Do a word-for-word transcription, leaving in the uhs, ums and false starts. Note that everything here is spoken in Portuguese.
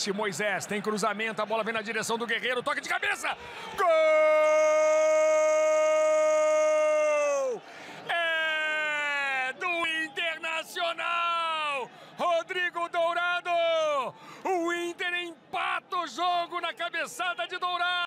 Desce Moisés, tem cruzamento, a bola vem na direção do Guerreiro, toque de cabeça! Gol! É do Internacional! Rodrigo Dourado! O Inter empata o jogo na cabeçada de Dourado!